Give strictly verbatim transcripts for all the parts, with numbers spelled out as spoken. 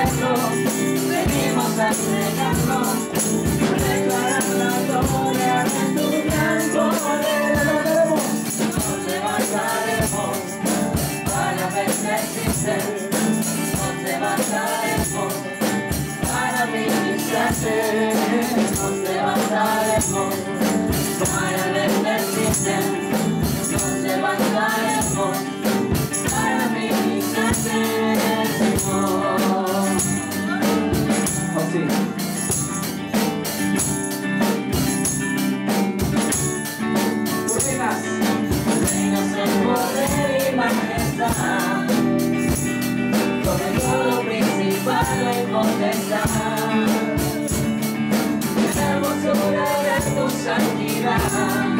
ofrecerlo, venimos a entregarnos, a declarar la gloria de tu gran poder. Nos levantaremos para bendecirte, nos levantaremos para ministrarte, nos levantaremos para bendecirte, nos levantaremos para ministrarte. Así. Reinas, reinas en poder y majestad, sobre todo principal y potestad, en la hermosura de tu santidad.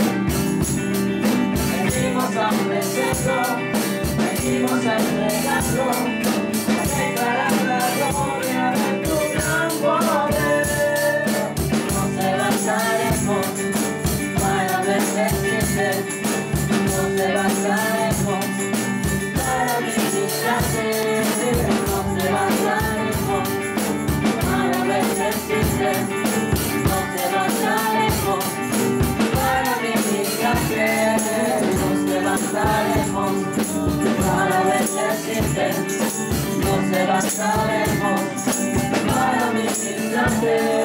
Venimos a ofrecerlo, venimos a entregarlo, a declarar la gloria de tu gran poder. Nos levantaremos para bendecirte, nos levantaremos para ministrarte, nos levantaremos para bendecirte, nos levantaremos para ministrarte, nos levantaremos para bendecirte, nos levantaremos para ministrarte.